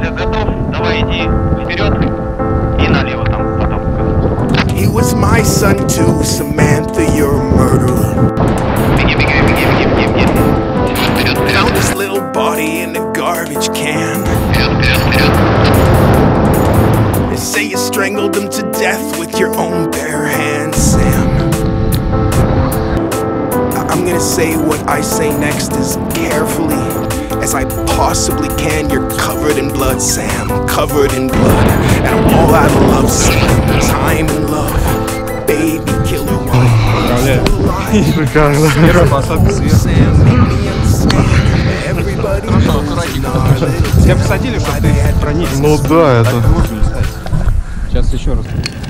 Если готов, давай иди вперед и налево там потом. He was my son too, Samantha, you're a murderer. Беги, беги, беги, беги, беги, беги. Вперед, вперед. Found his little body in a garbage can. Вперед, вперед, вперед. They say you strangled him to death with your own bare hands, Sam. I'm gonna say what I say next as carefully as I possibly can. You're covered in blood, Sam, covered in blood. And all out of love, Sam, time and love. Baby killer, why are you still alive? Шикарно. Первая посадка сверху. Sam, make me understand. Everybody knows Тебя посадили, чтобы ты проник. Ну да, это... Сейчас еще раз.